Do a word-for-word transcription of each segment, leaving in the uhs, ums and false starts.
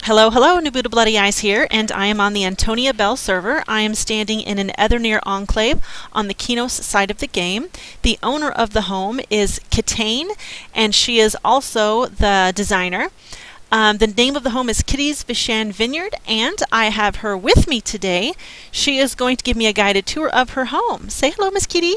Hello, hello, Nabuta Bloody Eyes here, and I am on the Antonia Bell server. I am standing in an Etherneer enclave on the Kinos side of the game. The owner of the home is Kitane, and she is also the designer. Um, the name of the home is Kitty's Veeshan Vineyard, and I have her with me today. She is going to give me a guided tour of her home. Say hello, Miss Kitty.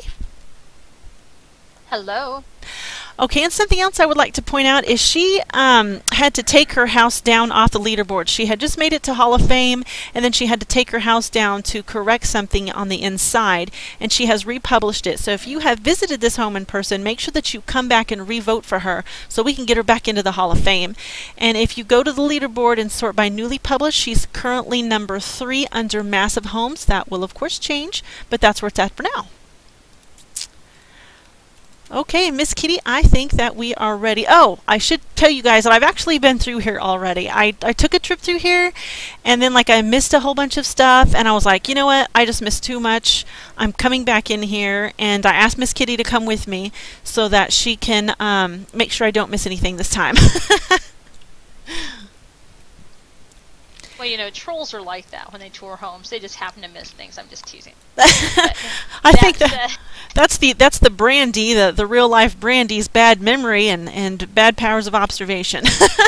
Hello. Okay, and something else I would like to point out is she um, had to take her house down off the leaderboard. She had just made it to Hall of Fame, and then she had to take her house down to correct something on the inside, and she has republished it. So if you have visited this home in person, make sure that you come back and re-vote for her so we can get her back into the Hall of Fame. And if you go to the leaderboard and sort by newly published, she's currently number three under Massive Homes. That will, of course, change, but that's where it's at for now. Okay, Miss Kitty, I think that we are ready. Oh, I should tell you guys that I've actually been through here already. I, I took a trip through here, and then like I missed a whole bunch of stuff, and I was like, you know what, I just missed too much. I'm coming back in here, and I asked Miss Kitty to come with me so that she can um, make sure I don't miss anything this time. Well, you know, trolls are like that when they tour homes. They just happen to miss things. I'm just teasing. I think that uh, that's the that's the Brandy, the the real life Brandy's bad memory and and bad powers of observation.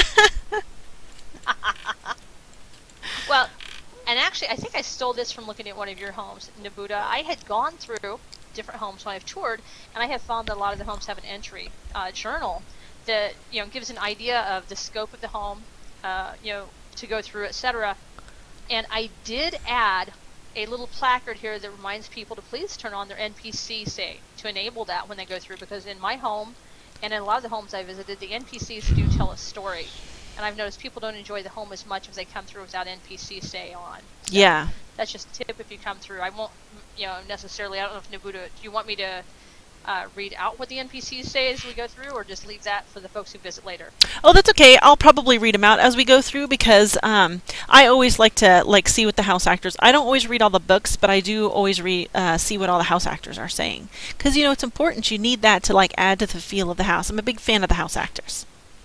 Well, and actually, I think I stole this from looking at one of your homes, Nabuta. I had gone through different homes when I've toured, and I have found that a lot of the homes have an entry uh, journal that you know gives an idea of the scope of the home, uh, you know, to go through, et cetera. And I did add a little placard here that reminds people to please turn on their N P C, say, to enable that when they go through, because in my home and in a lot of the homes I visited, the N P Cs do tell a story. And I've noticed people don't enjoy the home as much if they come through without N P C say on. So yeah. That's just a tip if you come through. I won't, you know, necessarily, I don't know if Nabuta, do you want me to Uh, read out what the N P Cs say as we go through, or just leave that for the folks who visit later? Oh, that's okay. I'll probably read them out as we go through because um, I always like to like see what the house actors. I don't always read all the books, but I do always read uh, see what all the house actors are saying because you know it's important. You need that to like add to the feel of the house. I'm a big fan of the house actors.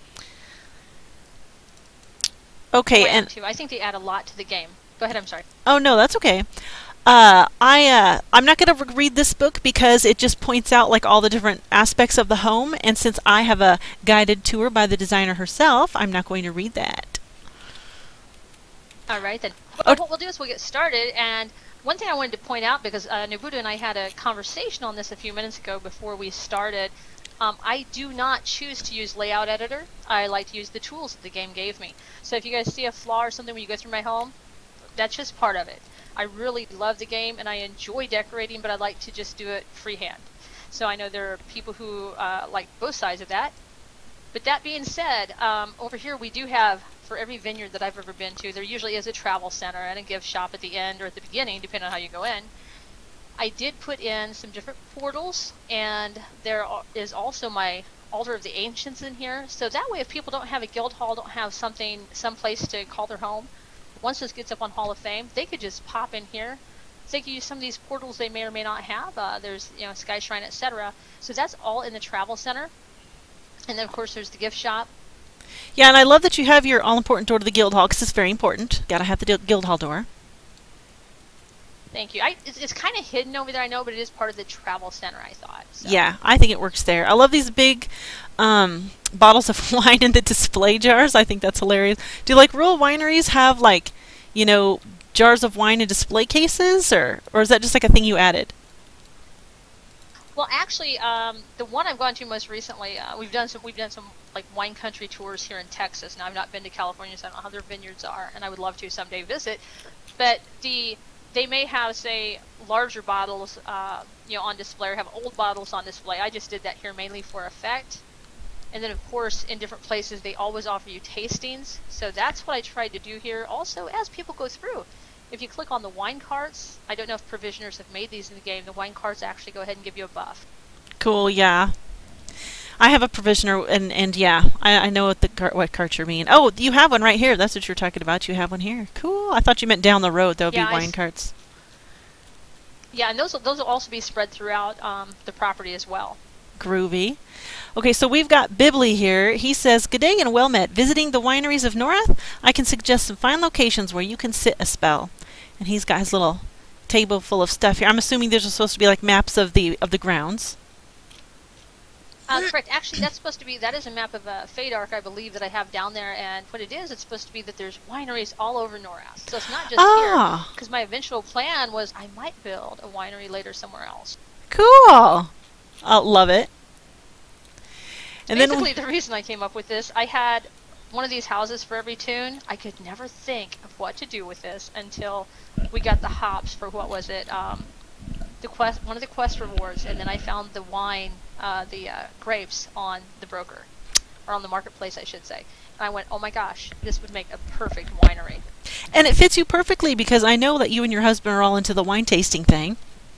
Okay, oh, I and too. I think they add a lot to the game. Go ahead. I'm sorry. Oh no, that's okay. Uh, I, uh, I'm not going to read this book because it just points out like all the different aspects of the home, and since I have a guided tour by the designer herself, I'm not going to read that. All right, then. Oh. Well, what we'll do is we'll get started, and one thing I wanted to point out, because uh, Nabuta and I had a conversation on this a few minutes ago before we started, um, I do not choose to use Layout Editor. I like to use the tools that the game gave me. So if you guys see a flaw or something when you go through my home, that's just part of it. I really love the game and I enjoy decorating, but I like to just do it freehand. So I know there are people who uh, like both sides of that. But that being said, um, over here we do have, for every vineyard that I've ever been to, there usually is a travel center and a gift shop at the end or at the beginning, depending on how you go in. I did put in some different portals, and there is also my Altar of the Ancients in here. So that way if people don't have a guild hall, don't have something, some place to call their home, once this gets up on Hall of Fame, they could just pop in here. So they could use some of these portals they may or may not have. Uh, there's, you know, Sky Shrine, et cetera. So that's all in the travel center. And then, of course, there's the gift shop. Yeah, and I love that you have your all-important door to the guild hall because it's very important. Got to have the guild hall door. Thank you. I, it's it's kind of hidden over there, I know, but it is part of the travel center, I thought. So. Yeah, I think it works there. I love these big um, bottles of wine in the display jars. I think that's hilarious. Do like rural wineries have like, you know, jars of wine in display cases, or or is that just like a thing you added? Well, actually, um, the one I've gone to most recently, uh, we've done some we've done some like wine country tours here in Texas. Now I've not been to California, so I don't know how their vineyards are, and I would love to someday visit. But the they may have, say, larger bottles, uh, you know, on display, or have old bottles on display. I just did that here mainly for effect. And then, of course, in different places, they always offer you tastings. So that's what I tried to do here. Also, as people go through, if you click on the wine carts, I don't know if provisioners have made these in the game, the wine carts actually go ahead and give you a buff. Cool, yeah. I have a provisioner, and, and yeah, I, I know what the car what cart you mean. Oh, you have one right here. That's what you're talking about. You have one here. Cool. I thought you meant down the road. There will yeah, be wine carts. Yeah, and those, those will also be spread throughout um, the property as well. Groovy. Okay, so we've got Bibley here. He says, "Good day and well met. Visiting the wineries of Norath, I can suggest some fine locations where you can sit a spell." And he's got his little table full of stuff here. I'm assuming there's supposed to be like maps of the of the grounds. Uh, correct. Actually, that's supposed to be, that is a map of uh, Fadark, I believe, that I have down there. And what it is, it's supposed to be that there's wineries all over Norath. So it's not just Ah. here. Because my eventual plan was I might build a winery later somewhere else. Cool. I love it. And Basically, then the reason I came up with this, I had one of these houses for every tune. I could never think of what to do with this until we got the hops for, what was it, um, the quest, one of the quest rewards, and then I found the wine, uh, the uh, grapes on the broker, or on the marketplace, I should say. And I went, oh my gosh, this would make a perfect winery. and it fits you perfectly because I know that you and your husband are all into the wine tasting thing.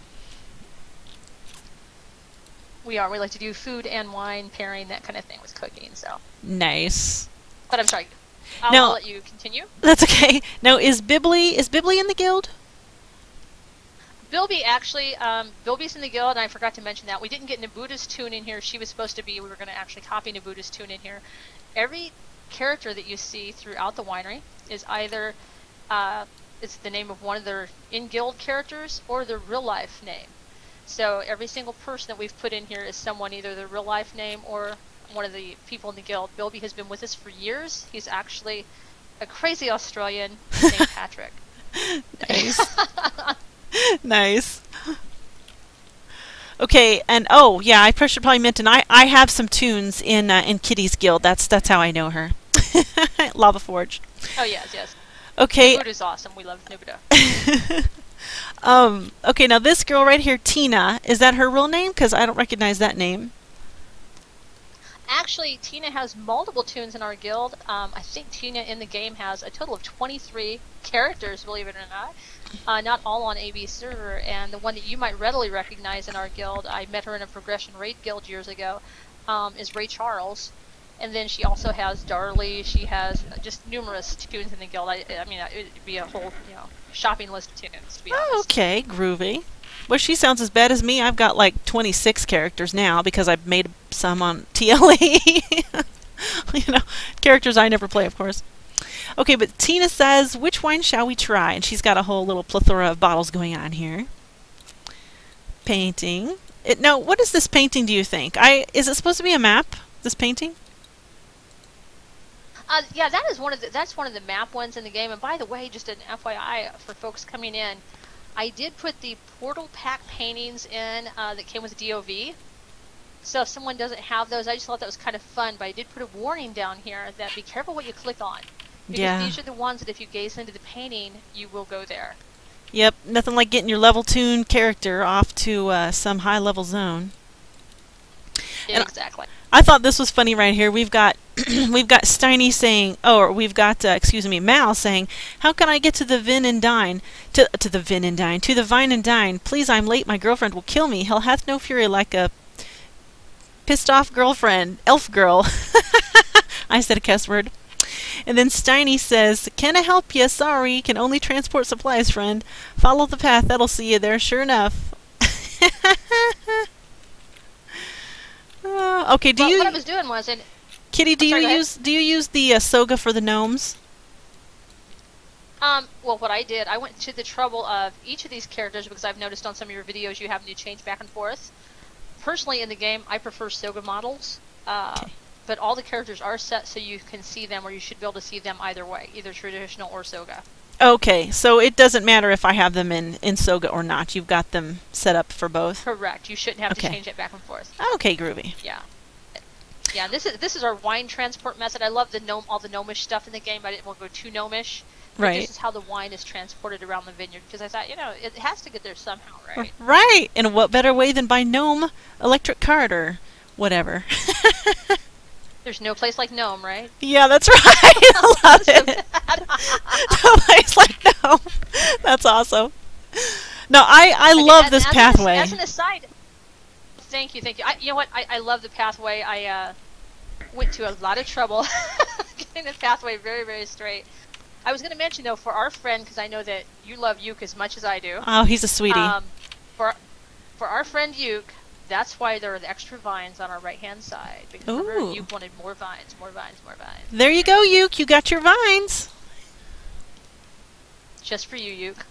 We are. We like to do food and wine pairing, that kind of thing with cooking. So. Nice. But I'm sorry. I'll, Now- I'll let you continue. That's okay. Now, is Bibley is Bibley in the guild? Bilby actually, um, Bilby's in the guild, and I forgot to mention that. We didn't get Nabuta's tune in here. She was supposed to be, we were going to actually copy Nabuta's tune in here. Every character that you see throughout the winery is either, uh, it's the name of one of their in-guild characters or their real-life name. So every single person that we've put in here is someone, either their real-life name or one of the people in the guild. Bilby has been with us for years. He's actually a crazy Australian named Patrick. Nice. Nice. Okay, and oh yeah, I should probably mention I I have some tunes in uh, in Kitty's guild. That's that's how I know her. Lava Forge. Oh yes, yes. Okay. Nabuta's awesome. We love Nabuta. um. Okay, now this girl right here, Tina, is that her real name? Because I don't recognize that name. Actually, Tina has multiple tunes in our guild. Um, I think Tina in the game has a total of twenty-three characters, believe it or not. Uh, not all on A B server, and the one that you might readily recognize in our guild, I met her in a progression raid guild years ago, um, is Ray Charles. And then she also has Darley. She has just numerous tunes in the guild. I, I mean, it would be a whole, you know, shopping list of tunes, to be honest. Oh, okay, groovy. Well, she sounds as bad as me. I've got like twenty-six characters now because I've made some on T L E. You know, characters I never play, of course. Okay, but Tina says, which wine shall we try? And she's got a whole little plethora of bottles going on here. Painting. It, now, what is this painting, do you think? I Is it supposed to be a map, this painting? Uh, yeah, that is one of the, that's one of the map ones in the game. And by the way, just an F Y I for folks coming in, I did put the portal pack paintings in uh, that came with D O V. So if someone doesn't have those, I just thought that was kind of fun. But I did put a warning down here that be careful what you click on. Because Yeah. these are the ones that if you gaze into the painting, you will go there. Yep, nothing like getting your level tuned character off to uh, some high level zone. And Exactly. I thought this was funny right here. We've got we've got Steiny saying, oh, or we've got uh, excuse me, Mal saying, "How can I get to the Vin and Dine? To to the Vin and Dine, to the Vine and Dine? Please, I'm late. My girlfriend will kill me. Hell hath no fury like a pissed off girlfriend, elf girl." I said a cuss word. And then Steiny says, "Can I help you? Sorry, can only transport supplies, friend. Follow the path. That'll see you there. Sure enough." Uh, okay, do Well, you what I was doing was, and Kitty, do I'm sorry, you go ahead. use do you use the uh, Soga for the gnomes? Um, well, what I did, I went to the trouble of each of these characters because I've noticed on some of your videos you have to change back and forth. Personally, in the game, I prefer Soga models, uh, Okay. but all the characters are set so you can see them, or you should be able to see them either way, either traditional or Soga. Okay, so it doesn't matter if I have them in, in Soga or not. You've got them set up for both. Correct. You shouldn't have Okay. to change it back and forth. Okay, groovy. Yeah. Yeah, this is this is our wine transport method. I love the gnome, all the gnomish stuff in the game. I didn't want to go too gnomish. But Right. This is how the wine is transported around the vineyard because I thought, you know, it has to get there somehow, right? Right. And what better way than by gnome electric cart or whatever? There's no place like Gnome, right? Yeah, that's right. I love it. No place like gnome. That's awesome. No, I I Okay, love and this as an- pathway. As an aside, thank you, thank you. I, you know what? I, I love the pathway. I uh, went to a lot of trouble getting the pathway very, very straight. I was going to mention, though, for our friend, because I know that you love Uke as much as I do. Oh, he's a sweetie. Um, for, for our friend Uke, That's why there are the extra vines on our right-hand side. Because Ooh. remember, you wanted more vines, more vines, more vines. There you go, Yuke. You got your vines. Just for you, Yuke.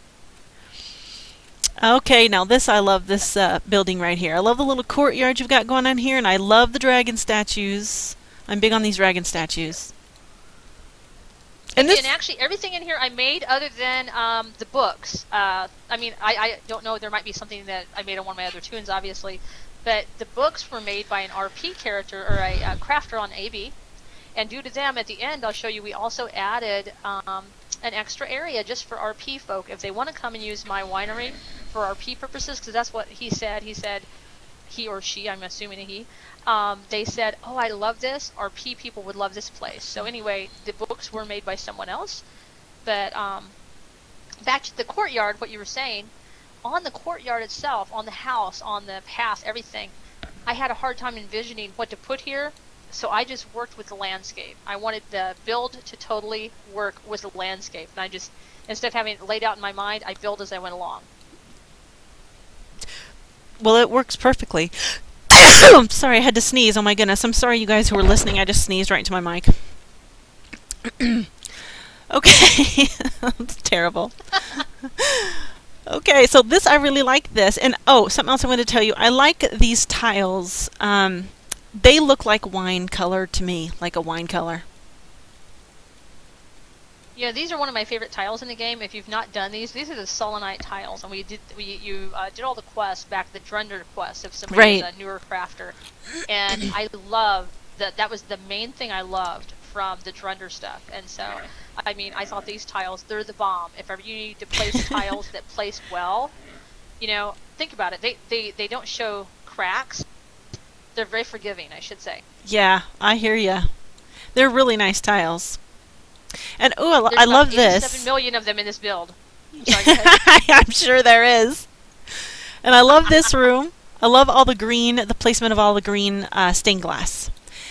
Okay, now this, I love this uh, building right here. I love the little courtyard you've got going on here, and I love the dragon statues. I'm big on these dragon statues. And, this and actually, everything in here I made other than um, the books. Uh, I mean, I, I don't know. There might be something that I made on one of my other tunes, obviously. But the books were made by an R P character, or a, a crafter on A B. And due to them, at the end, I'll show you, we also added um, an extra area just for R P folk. If they want to come and use my winery for R P purposes, because that's what he said. He said, he or she, I'm assuming a he, um, they said, oh, I love this. R P people would love this place. So anyway, the books were made by someone else. But um, back to the courtyard, what you were saying, on the courtyard itself, on the house, on the path, everything, I had a hard time envisioning what to put here. So I just worked with the landscape. I wanted the build to totally work with the landscape. And I just, instead of having it laid out in my mind, I built as I went along. Well, it works perfectly. I'm sorry, I had to sneeze. Oh my goodness. I'm sorry, you guys who were listening. I just sneezed right into my mic. Okay. That's terrible. Okay, so this, I really like this. And, oh, something else I wanted to tell you. I like these tiles. Um, they look like wine color to me, like a wine color. Yeah, these are one of my favorite tiles in the game. If you've not done these, these are the selenite tiles, and we did we you uh, did all the quests back, the Drunder quest, if somebody Right. is a newer crafter, and I love that. That was the main thing I loved from the Drunder stuff. And so, I mean, I thought these tiles, they're the bomb. If ever you need to place tiles that place well, you know, think about it. They they they don't show cracks. They're very forgiving, I should say. Yeah, I hear ya. They're really nice tiles. And oh, I, lo There's I love about this. eighty-seven million of them in this build. Sorry, go ahead. I'm sure there is. And I love this room. I love all the green, the placement of all the green uh, stained glass.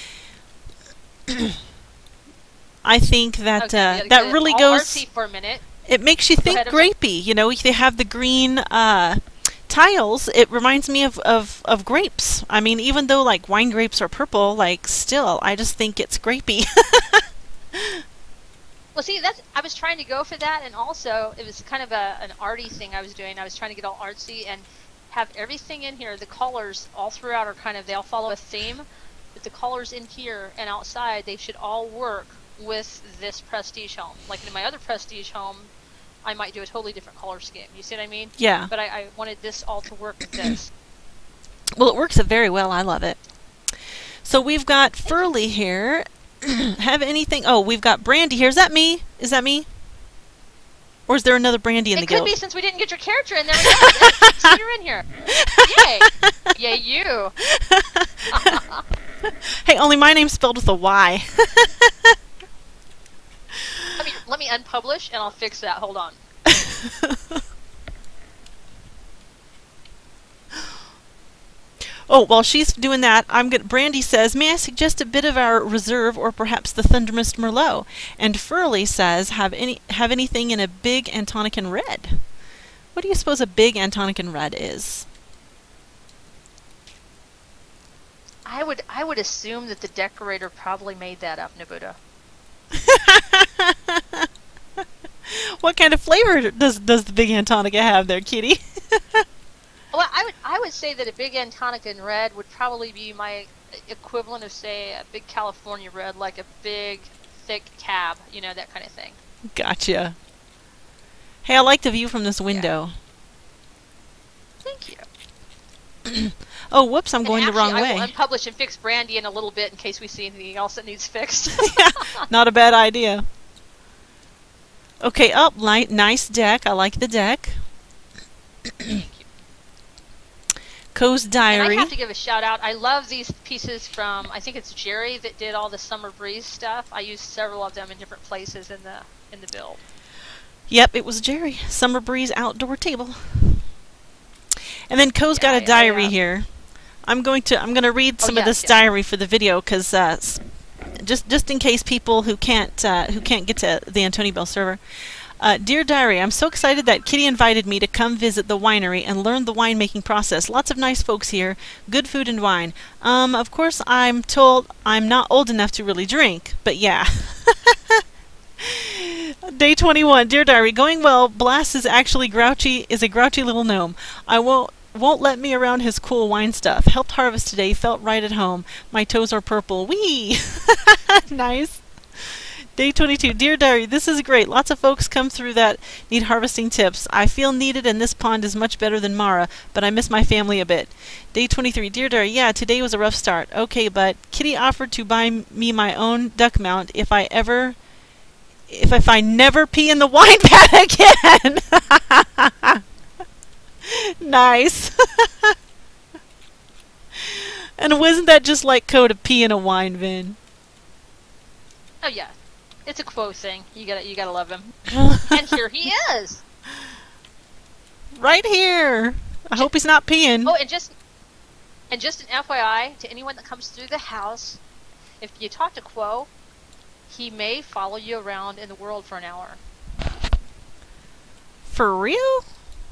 I think that Okay, uh, yeah, that good. really All goes. artsy for a minute. It makes you Go think ahead, I'm sorry. grapey. You know, they have the green uh, tiles. It reminds me of, of of grapes. I mean, even though like wine grapes are purple, like still, I just think it's grapey. Well, see, that's I was trying to go for that, and also it was kind of a an arty thing I was doing. I was trying to get all artsy and have everything in here. The colors all throughout are kind of, they all follow a theme, but the colors in here and outside, they should all work with this prestige home. Like in my other prestige home, I might do a totally different color scheme. You see what I mean? Yeah. But I, I wanted this all to work with this. Well, it works very well. I love it. So we've got Furley here. Have anything? Oh, we've got Brandy here. Is that me? Is that me? Or is there another Brandy in It the could guild? be, since we didn't get your character in there. We got it. So you're in here. Yay! Yay, you. Hey, only my name's spelled with a Y. Let me, let me unpublish and I'll fix that. Hold on. Oh, while she's doing that, I'm good. Brandy says, may I suggest a bit of our reserve or perhaps the Thundermist Merlot? And Furley says, have any have anything in a big Antonican red? What do you suppose a big Antonican red is? I would I would assume that the decorator probably made that up, Nabuta. What kind of flavor does does the big Antonica have there, kitty? Well, I would I would say that a big Antonican red would probably be my equivalent of, say, a big California red, like a big, thick cab, you know, that kind of thing. Gotcha. Hey, I like the view from this window. Yeah. Thank you. Oh, whoops, I'm And going actually, the wrong I way. will unpublish and fix Brandy in a little bit in case we see anything else that needs fixed. Yeah, not a bad idea. Okay, up, light, nice deck. I like the deck. Thank you. Co's And Diary. I have to give a shout out. I love these pieces from, I think it's Jerry that did all the Summer Breeze stuff. I used several of them in different places in the in the build. Yep, it was Jerry. Summer Breeze outdoor table. And then Co's Yeah, got a yeah, diary yeah. here. I'm going to I'm going to read Oh, some of yes, this yes. diary for the video because uh, s- just just in case people who can't uh, who can't get to the Antonio Bell server. Uh, Dear Diary, I'm so excited that Kitty invited me to come visit the winery and learn the winemaking process. Lots of nice folks here. Good food and wine. Um, of course, I'm told I'm not old enough to really drink, but yeah. Day twenty-one. Dear Diary, going well. Blast is actually grouchy, is a grouchy little gnome. I won't won't let me around his cool wine stuff. Helped harvest today. Felt right at home. My toes are purple. Whee! Nice. Day twenty-two. Dear Diary, this is great. Lots of folks come through that need harvesting tips. I feel needed and this pond is much better than Mara, but I miss my family a bit. Day twenty-three. Dear Diary, yeah, today was a rough start. Okay, but Kitty offered to buy me my own duck mount if I ever, if, if I never pee in the wine vat again. Nice. And wasn't that just like Code to pee in a wine bin? Oh yeah. It's a quote thing. You gotta, you gotta love him. And here he is. Right here. I hope he's not peeing. Oh, and just, and just an F Y I to anyone that comes through the house, if you talk to Quo, he may follow you around in the world for an hour. For real?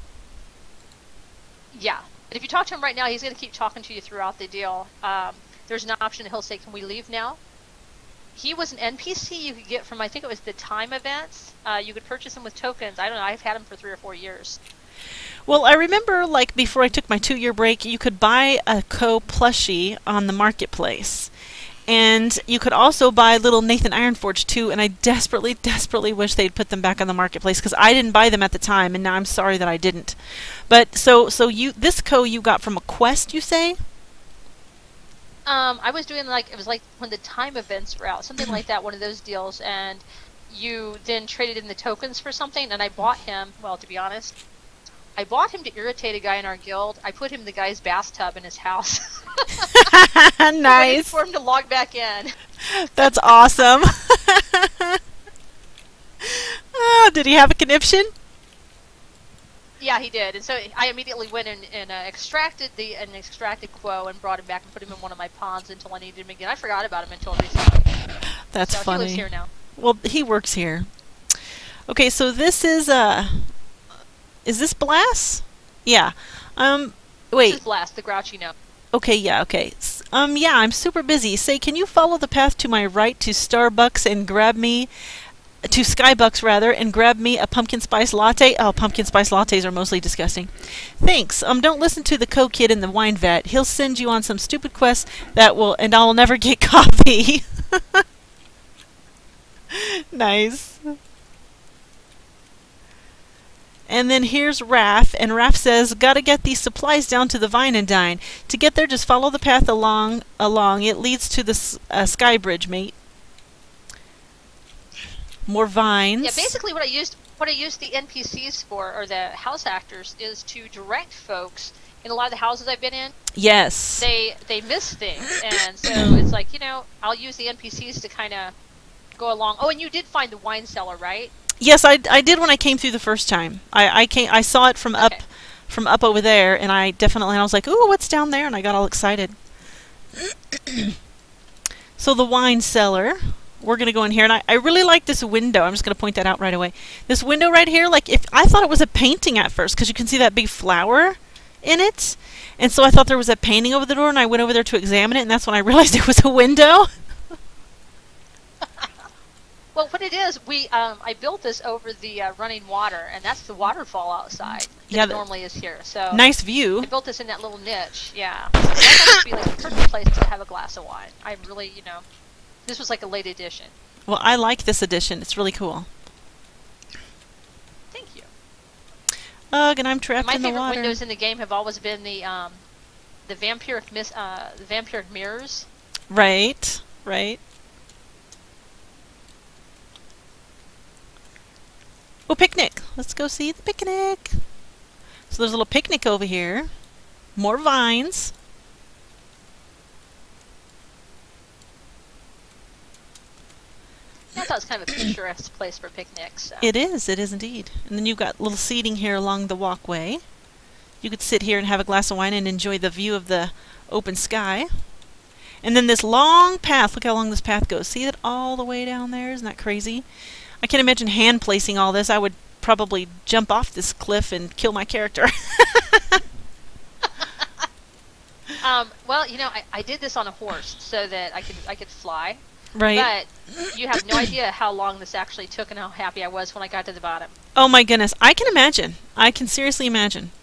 Yeah. But if you talk to him right now, he's gonna keep talking to you throughout the deal. Um, there's an option that he'll say, "Can we leave now?" He was an N P C you could get from, I think it was the time events. Uh, you could purchase him with tokens. I don't know, I've had him for three or four years. Well, I remember, like, before I took my two-year break, you could buy a Co plushie on the marketplace. And you could also buy little Nathan Ironforge, too, and I desperately, desperately wish they'd put them back on the marketplace, because I didn't buy them at the time, and now I'm sorry that I didn't. But, so, so you, this Co you got from a quest, you say? Um, I was doing like, it was like when the time events were out, something like that, one of those deals, and you then traded in the tokens for something, and I bought him, well, to be honest, I bought him to irritate a guy in our guild. I put him in the guy's bathtub in his house. Nice. For him to log back in. That's awesome. Oh, did he have a conniption? Yeah, he did, and so I immediately went and, and uh, extracted the and extracted Quo and brought him back and put him in one of my ponds until I needed him again. I forgot about him until recently. That's so funny. He lives here now. Well, he works here. Okay, so this is uh, is this Blast? Yeah. Um, wait. This is Blast, the grouchy gnome. Okay, yeah, okay. S um, yeah, I'm super busy. Say, can you follow the path to my right to Starbucks and grab me, to Skybucks rather, and grab me a pumpkin spice latte? Oh, pumpkin spice lattes are mostly disgusting. Thanks. Um, don't listen to the co-kid in the wine vat. He'll send you on some stupid quest that will, and I'll never get coffee. Nice. And then here's Raph, and Raph says, gotta get these supplies down to the Vine and Dine. To get there, just follow the path along, along. It leads to the s uh, Sky Bridge, mate. More vines. Yeah, basically what I used what I used the N P Cs for, or the house actors, is to direct folks in a lot of the houses I've been in. Yes. They they miss things, and so it's like, you know, I'll use the N P Cs to kind of go along. Oh, and you did find the wine cellar, right? Yes, I, I did when I came through the first time. I I came I saw it from up Okay. from up over there, and I definitely I was like, ooh, what's down there? And I got all excited. So the wine cellar. We're going to go in here, and I, I really like this window. I'm just going to point that out right away. This window right here, like, if I thought it was a painting at first, because you can see that big flower in it. And so I thought there was a painting over the door, and I went over there to examine it, and that's when I realized it was a window. Well, what it is, we um, I built this over the uh, running water, and that's the waterfall outside that Yeah, it normally is here. So nice view. I built this in that little niche, yeah. So that would be like a perfect place to have a glass of wine. I really, you know, this was like a late edition. Well, I like this edition. It's really cool. Thank you. Ugh, and I'm trapped My in the favorite water. windows in the game have always been the um, the vampiric mis uh, the vampiric mirrors. Right, right. Oh, picnic. Let's go see the picnic. So there's a little picnic over here. More vines. I thought it was kind of a picturesque place for picnics. So. It is. It is indeed. And then you've got little seating here along the walkway. You could sit here and have a glass of wine and enjoy the view of the open sky. And then this long path. Look how long this path goes. See it all the way down there? Isn't that crazy? I can imagine hand placing all this. I would probably jump off this cliff and kill my character. um, well, you know, I, I did this on a horse so that I could I could fly. Right. But you have no idea how long this actually took and how happy I was when I got to the bottom. Oh my goodness. I can imagine. I can seriously imagine.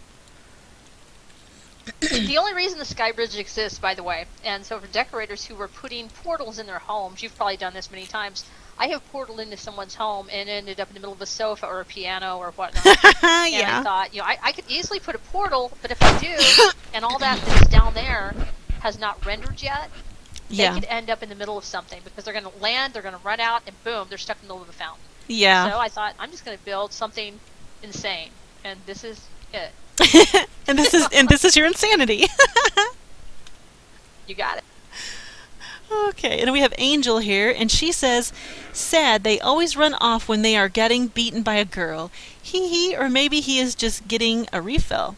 The only reason the sky bridge exists, by the way, and so for decorators who were putting portals in their homes, you've probably done this many times. I have portaled into someone's home and ended up in the middle of a sofa or a piano or whatnot. And Yeah. I thought, you know, I, I could easily put a portal, but if I do, and all that that's down there has not rendered yet, Yeah. they could end up in the middle of something because they're going to land, they're going to run out, and boom, they're stuck in the middle of a fountain. Yeah. So I thought, I'm just going to build something insane, and this is it. and this is and this is your insanity. You got it. Okay, and we have Angel here, and she says, sad, they always run off when they are getting beaten by a girl. Hee hee, or maybe he is just getting a refill.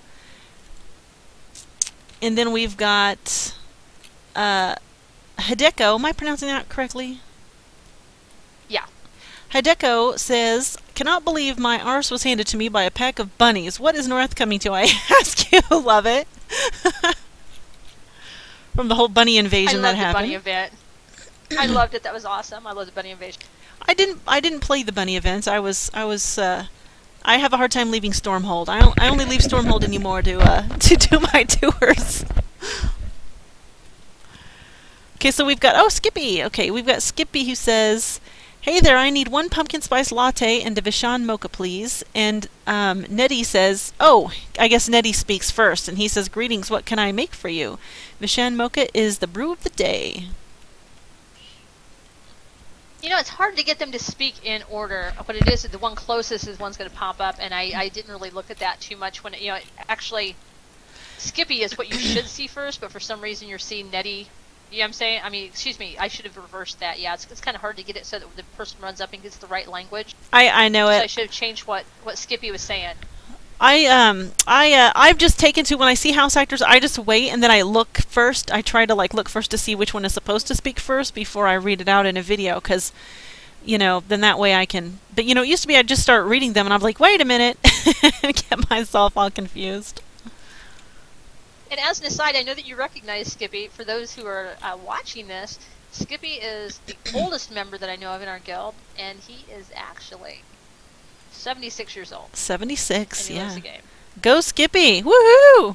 And then we've got uh, Hideko. Am I pronouncing that correctly? Yeah. Hideko says, cannot believe my arse was handed to me by a pack of bunnies. What is North coming to, I ask you? Love it. From the whole bunny invasion that happened. I loved the bunny event. I loved it. That was awesome. I loved the bunny invasion. I didn't. I didn't play the bunny events. I was. I was. Uh, I have a hard time leaving Stormhold. I, don't, I only leave Stormhold anymore to uh, to do my tours. Okay, so we've got oh Skippy. Okay, we've got Skippy who says, "Hey there, I need one pumpkin spice latte and a Veeshan mocha, please." And um, Nettie says, "Oh, I guess Nettie speaks first." And he says, "Greetings. What can I make for you?" Veeshan mocha is the brew of the day. You know, it's hard to get them to speak in order. What it is, the one closest is one's going to pop up, and I, I didn't really look at that too much. When it, you know, actually, Skippy is what you should see first, but for some reason you're seeing Nettie. You know what I'm saying? I mean, excuse me, I should have reversed that. Yeah, it's, it's kind of hard to get it so that the person runs up and gets the right language. I I know So it. I should have changed what, what Skippy was saying. I um I uh, I've just taken to when I see house actors, I just wait and then I look first. I try to like look first to see which one is supposed to speak first before I read it out in a video, because you know then that way I can. But you know, it used to be I'd just start reading them and I'm like, wait a minute, and get myself all confused. And as an aside, I know that you recognize Skippy. For those who are uh, watching this, Skippy is the oldest member that I know of in our guild, and he is actually seventy-six years old. seventy-six, And he yeah. loves the game. Go Skippy! Woohoo!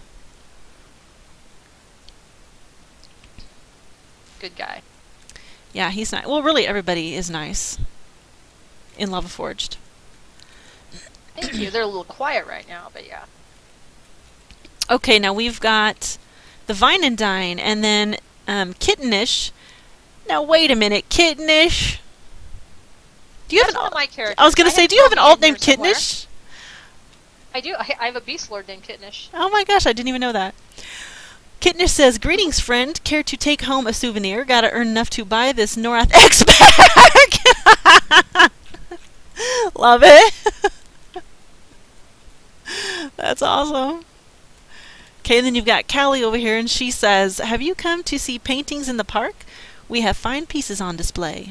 Good guy. Yeah, he's nice. Well, really, everybody is nice in Lava Forged. Thank you. They're a little quiet right now, but yeah. Okay, now we've got the Vine and Dine, and then um, Kittenish. Now, wait a minute, Kittenish? Do you That's have an one of my characters. I was going to I say, have do you have an Tommy alt in here named somewhere. Kittenish? I do. I, I have a beast lord named Kittenish. Oh my gosh, I didn't even know that. Kittenish says, greetings, friend. Care to take home a souvenir? Gotta earn enough to buy this Norath X bag. Love it. That's awesome. Okay, and then you've got Callie over here, and she says, have you come to see paintings in the park? We have fine pieces on display.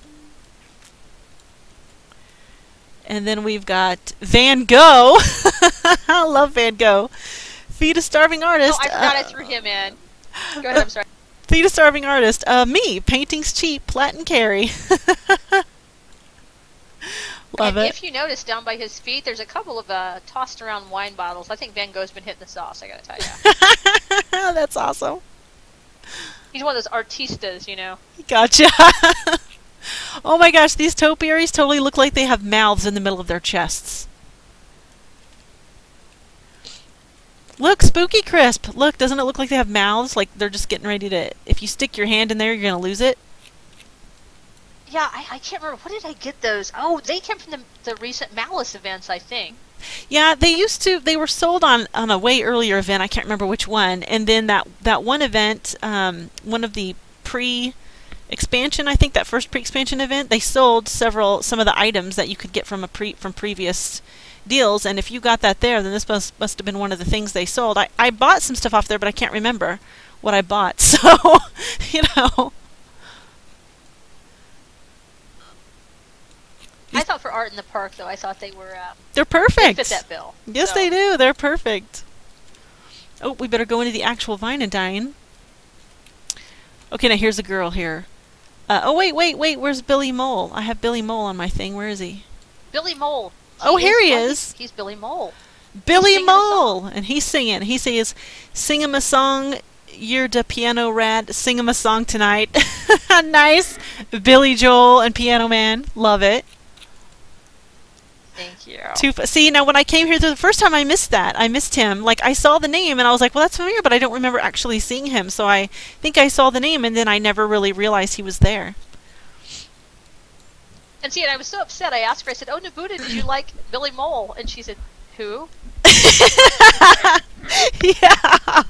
And then we've got Van Gogh. I love Van Gogh. Feed a starving artist. Oh, I forgot uh, I threw him in. Go ahead, I'm sorry. Feed a starving artist. Uh, me. Painting's cheap. Plat and carry. Love And it. if you notice down by his feet, there's a couple of uh, tossed around wine bottles. I think Van Gogh's been hitting the sauce, I gotta tell you. That's awesome. He's one of those artistas, you know. Gotcha. Oh my gosh, these topiaries totally look like they have mouths in the middle of their chests. Look, Spooky Crisp. Look, doesn't it look like they have mouths? Like they're just getting ready to... If you stick your hand in there, you're going to lose it. Yeah, I, I can't remember. What did I get those? Oh, they came from the, the recent Malice events, I think. Yeah, they used to... They were sold on, on a way earlier event. I can't remember which one. And then that, that one event, um, one of the pre... expansion, I think that first pre-expansion event, they sold several some of the items that you could get from a pre from previous deals, and if you got that there, then this must must have been one of the things they sold. I, I bought some stuff off there, but I can't remember what I bought. So, you know. I thought for art in the park, though, I thought they were. Um, They're perfect. They fit that bill. Yes, so. they do. They're perfect. Oh, we better go into the actual vine and dine. Okay, now here's a girl here. Uh, oh, wait, wait, wait. Where's Billy Mole? I have Billy Mole on my thing. Where is he? Billy Mole. He oh, here is, he well, is. He's, he's Billy Mole. Billy Mole. And he's singing. He says, sing him a song. You're the piano rat. Sing him a song tonight. Nice. Billy Joel and Piano Man. Love it. Thank you. Too See, now when I came here the first time, I missed that. I missed him. Like, I saw the name, and I was like, well, that's familiar, but I don't remember actually seeing him. So I think I saw the name, and then I never really realized he was there. And see, and I was so upset. I asked her, I said, oh, Nabuda, did you like Billy Mole? And she said, who? Yeah.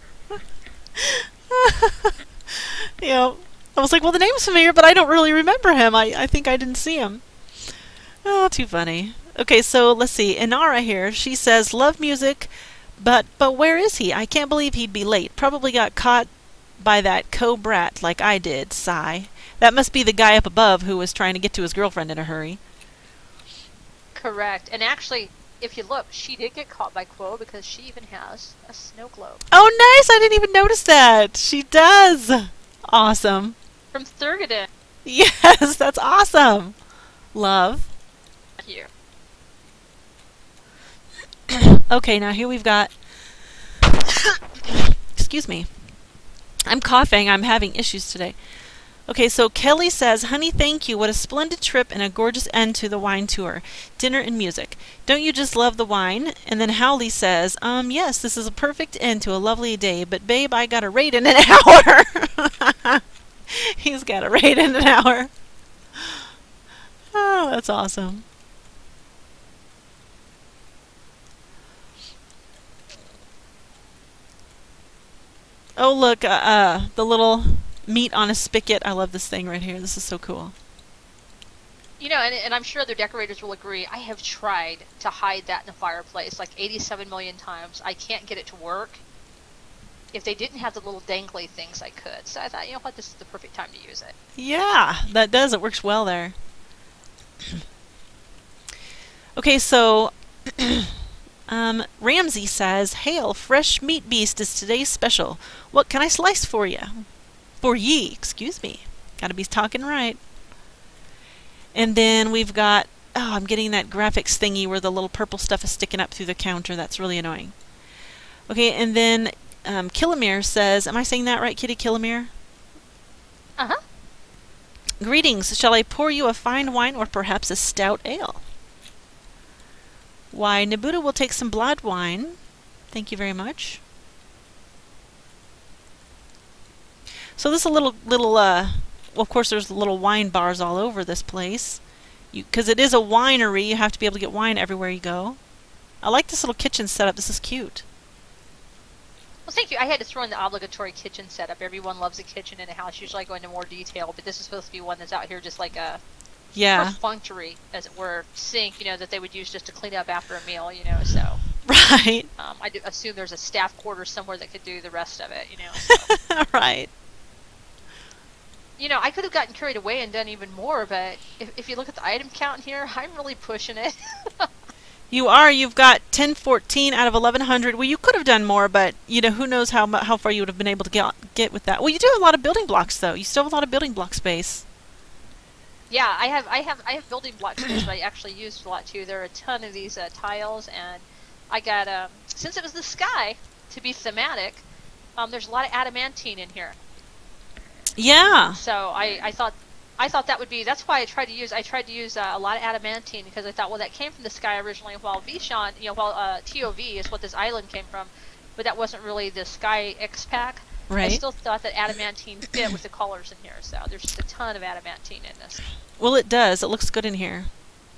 Yeah. I was like, well, the name's familiar, but I don't really remember him. I, I think I didn't see him. Oh, too funny. Okay, so let's see. Inara here, she says, love music, but but where is he? I can't believe he'd be late. Probably got caught by that co-brat like I did. Sigh. That must be the guy up above who was trying to get to his girlfriend in a hurry. Correct. And actually, if you look, she did get caught by Quo because she even has a snow globe. Oh, nice! I didn't even notice that. She does. Awesome. From Thurgoden. Yes, that's awesome. Love. Here. Okay, now here we've got... Excuse me. I'm coughing. I'm having issues today. Okay, so Kelly says, honey, thank you. What a splendid trip and a gorgeous end to the wine tour. Dinner and music. Don't you just love the wine? And then Howley says, um, yes, this is a perfect end to a lovely day, but babe, I got a rate in an hour. He's got a rate in an hour. Oh, that's awesome. Oh, look, uh, uh, the little meat on a spigot. I love this thing right here. This is so cool. You know, and, and I'm sure other decorators will agree, I have tried to hide that in the fireplace like eighty-seven million times. I can't get it to work. If they didn't have the little dangly things, I could. So I thought, you know what, this is the perfect time to use it. Yeah, that does. It works well there. Okay, so... Um, Ramsey says, hail, fresh meat beast is today's special. What can I slice for you? For ye, excuse me. Gotta be talking right. And then we've got, oh, I'm getting that graphics thingy where the little purple stuff is sticking up through the counter. That's really annoying. Okay, and then um, Killamere says, am I saying that right, Kitty Killamere? Uh-huh. Greetings. Shall I pour you a fine wine or perhaps a stout ale? Why, Nabuda will take some blood wine. Thank you very much. So this is a little, little, uh, well, of course there's little wine bars all over this place. You, because it is a winery, you have to be able to get wine everywhere you go. I like this little kitchen setup. This is cute. Well, thank you. I had to throw in the obligatory kitchen setup. Everyone loves a kitchen in a house. Usually I go into more detail, but this is supposed to be one that's out here just like a... Yeah. Perfunctory, as it were, sink, you know, that they would use just to clean up after a meal, you know, so. Right. Um, I do assume there's a staff quarters somewhere that could do the rest of it, you know. So. Right. You know, I could have gotten carried away and done even more, but if, if you look at the item count here, I'm really pushing it. You are. You've got ten fourteen out of eleven hundred. Well, you could have done more, but, you know, who knows how, how far you would have been able to get, get with that. Well, you do have a lot of building blocks, though. You still have a lot of building block space. Yeah, I have, I have, I have building blocks, but I actually used a lot too. There are a ton of these uh, tiles, and I got um, since it was the sky to be thematic. Um, there's a lot of adamantine in here. Yeah. So I, I thought, I thought that would be. That's why I tried to use. I tried to use uh, a lot of adamantine because I thought, well, that came from the sky originally. While Veeshan, you know, while uh, T O V is what this island came from, but that wasn't really the sky X pack. Right. I still thought that adamantine fit with the colors in here, so there's just a ton of adamantine in this. Well, it does. It looks good in here.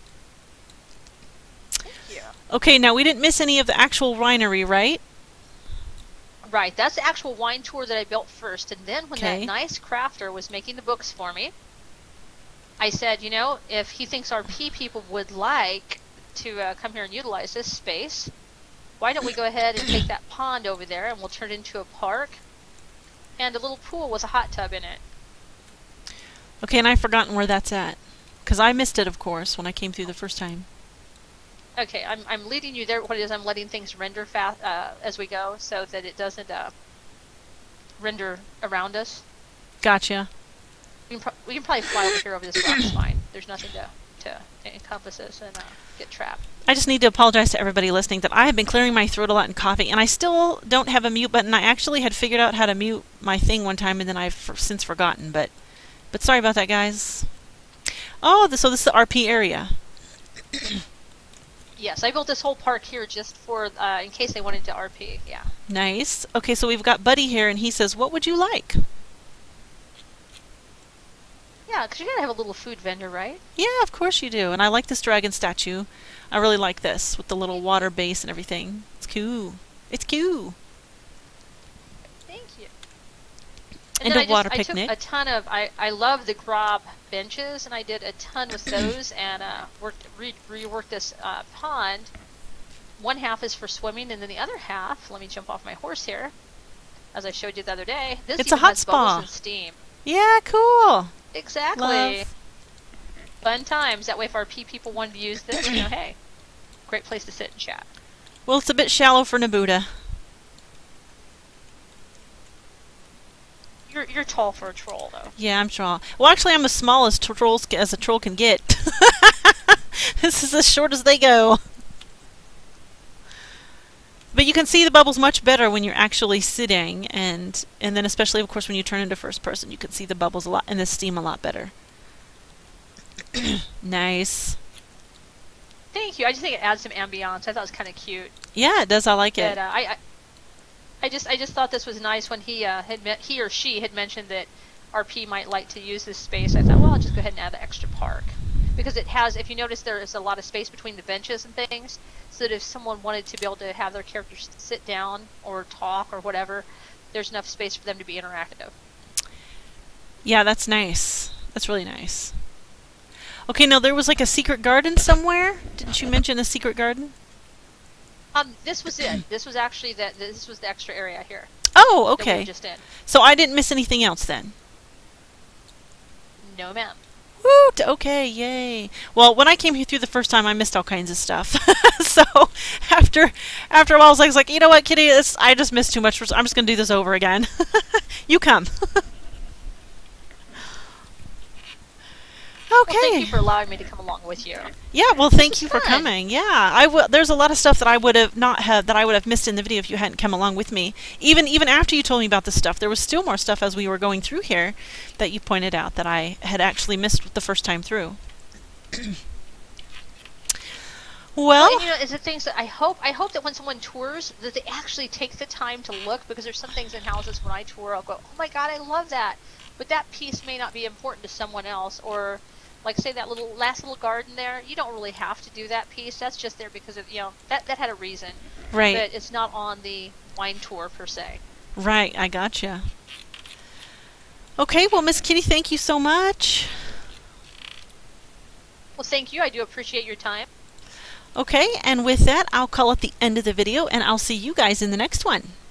Thank you. Okay, now we didn't miss any of the actual winery, right? Right, that's the actual wine tour that I built first, and then when Okay. that nice crafter was making the books for me, I said, you know, if he thinks our pea people would like to uh, come here and utilize this space, why don't we go ahead and take that pond over there and we'll turn it into a park? And a little pool with a hot tub in it. Okay, and I've forgotten where that's at. Because I missed it, of course, when I came through the first time. Okay, I'm I'm leading you there. What it is, I'm letting things render fast uh, as we go, so that it doesn't uh, render around us. Gotcha. We can, pro we can probably fly over here over this rock. It's fine. There's nothing to to encompass us and uh, get trapped. I just need to apologize to everybody listening that I have been clearing my throat a lot and coughing, and I still don't have a mute button. I actually had figured out how to mute my thing one time, and then I've for, since forgotten. But but sorry about that, guys. Oh, so this is the R P area. Yes, I built this whole park here just for, uh, in case they wanted to R P, yeah. Nice. Okay, so we've got Buddy here, and he says, what would you like? Yeah, because you gotta have a little food vendor, right? Yeah, of course you do. And I like this dragon statue. I really like this, with the little water base and everything. It's cool. It's cool. Thank you. And, And, a then I water just, picnic. I took a ton of, I, I love the grab benches, and I did a ton with those, and uh, worked re reworked this uh, pond. One half is for swimming, and then the other half, let me jump off my horse here, as I showed you the other day. This It's a even hot has bubbles spa. and steam. Yeah, cool. Exactly. Love. Fun times. That way, if our P people wanted to use this, you know, hey, great place to sit and chat. Well, it's a bit shallow for Nabuda. You're you're tall for a troll, though. Yeah, I'm tall. Well, actually, I'm as small as trolls as a troll can get. This is as short as they go. But you can see the bubbles much better when you're actually sitting, and and then especially, of course, when you turn into first person, you can see the bubbles a lot and the steam a lot better. Nice. Thank you. I just think it adds some ambiance. I thought it was kind of cute. Yeah, it does. I like But, it. uh, I, I I just I just thought this was nice when he uh, had met, he or she had mentioned that R P might like to use this space. I thought, well, I'll just go ahead and add the extra park, because it has. If you notice, there is a lot of space between the benches and things, so that if someone wanted to be able to have their characters sit down or talk or whatever, there's enough space for them to be interactive. Yeah, that's nice. That's really nice. Okay, now there was like a secret garden somewhere. Didn't you mention a secret garden? Um, this was it. This was actually that. This was the extra area here. Oh, That we okay. were just in. So I didn't miss anything else then. No, ma'am. Woot! Okay, yay. Well, when I came here through the first time, I missed all kinds of stuff. So after after a while, I was like, I was like, you know what, Kitty? This, I just missed too much. I'm just going to do this over again. You come. Okay. Well, thank you for allowing me to come along with you. Yeah, well, This thank was you for fun. coming. Yeah, I w there's a lot of stuff that I would have not have that I would have missed in the video if you hadn't come along with me. Even even after you told me about this stuff, there was still more stuff as we were going through here that you pointed out that I had actually missed the first time through. Well, And, you know, it's the things that I hope. I hope that when someone tours, that they actually take the time to look, because there's some things in houses when I tour, I'll go, oh my god, I love that, but that piece may not be important to someone else, or like say that little last little garden there, you don't really have to do that piece. That's just there because of, you know, that that had a reason, right, but it's not on the wine tour per se. right. I gotcha. Okay, well, Miss Kitty, thank you so much. Well, thank you. I do appreciate your time. Okay, and with that, I'll call it the end of the video, and I'll see you guys in the next one.